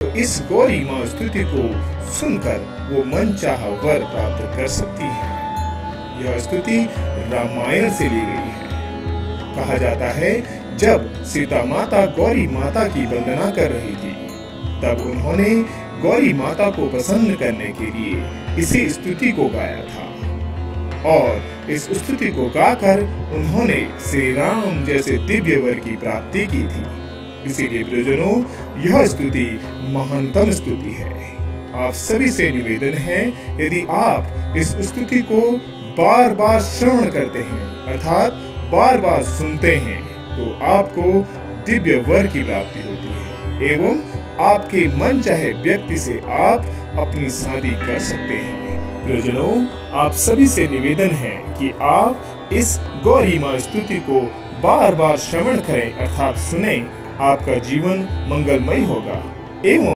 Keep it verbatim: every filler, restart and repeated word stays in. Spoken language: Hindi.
तो इस गौरी माँ स्तुति को सुनकर वो मनचाहा वर प्राप्त कर सकती है। यह स्तुति रामायण से ली गई है। कहा जाता है जब सीता माता गौरी माता की वंदना कर रही थी तब उन्होंने गौरी माता को प्रसन्न करने के लिए इसी स्तुति को गाया था और इस स्तुति को गाकर उन्होंने श्री राम जैसे दिव्य वर की प्राप्ति की थी। इसीलिए प्रियजनों, यह स्तुति महानतम स्तुति है। आप सभी से निवेदन है, यदि आप इस स्तुति को बार बार श्रवण करते हैं अर्थात बार बार सुनते हैं तो आपको दिव्य वर की प्राप्ति होती है एवं आपके मन चाहे व्यक्ति से आप अपनी शादी कर सकते हैं। प्रियजनों, आप सभी से निवेदन है कि आप इस गौरी माँ स्तुति को बार बार श्रवण करें अर्थात सुने। आपका जीवन मंगलमय होगा एवं